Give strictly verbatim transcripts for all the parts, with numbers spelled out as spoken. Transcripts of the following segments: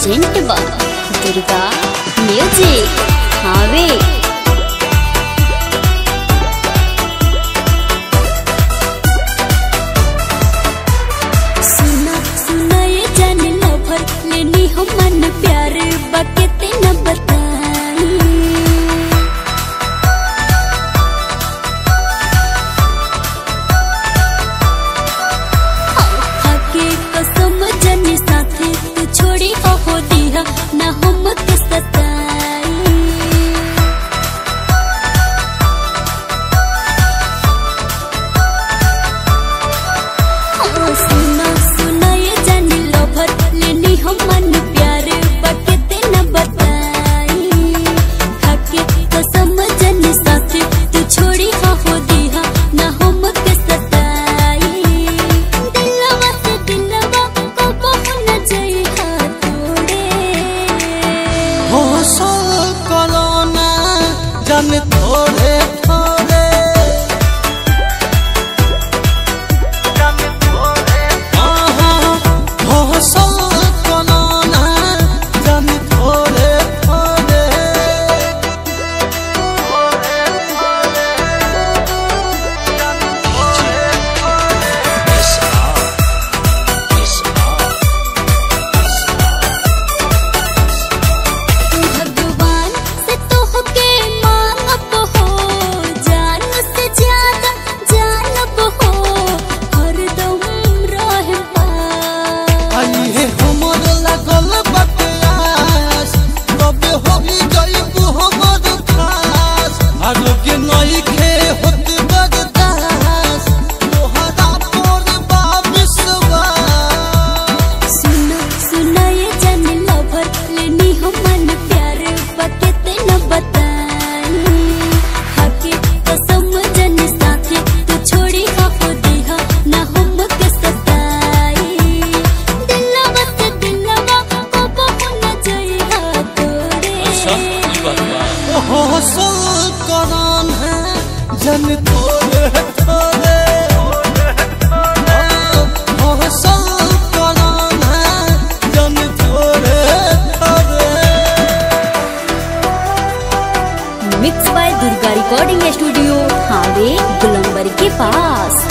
Present by Durga music हावे। सुना सुना ये जान लवर लेनी हो मन प्यार बकते न बताई। खाके कसम जनी साथे तू छोड़ी हो दिया ना हम के सताई। सुना सुना ये जानी लवर लेनी हो मन प्यार बकते न बताई। खाके कसम जनी साथे तू छोड़ी हो दिया ना हम के सताई। दिलवा से दिलवा को बहु न जाई तोड़े हो सो करोना जन थोड़े थोड़े जन थोड़े थोड़े जन थोड़े थोड़े। Mix by Durga recording studio हावे गुलंबर के पास।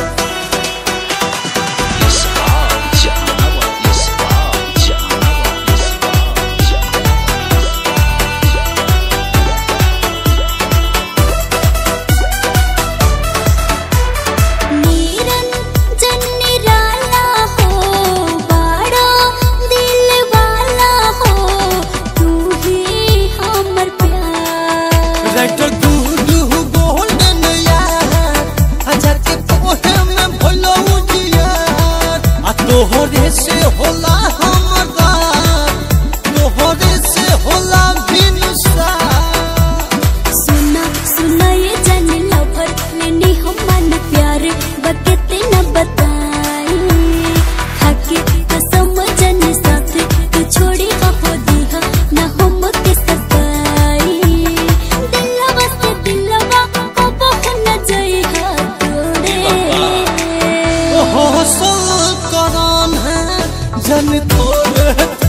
तोहरे से होला हमरा तोहरे से होला बिनसा। सुना सुना ये जान लवर लेनी हो मन प्यार बकते न बताई। खाके कसम जनी साथे तू छोड़ी हो दिया ना हम के सताई। दिलवा से दिलवा को बहु न जाई तोड़े हो सो कौन है जन थोड़े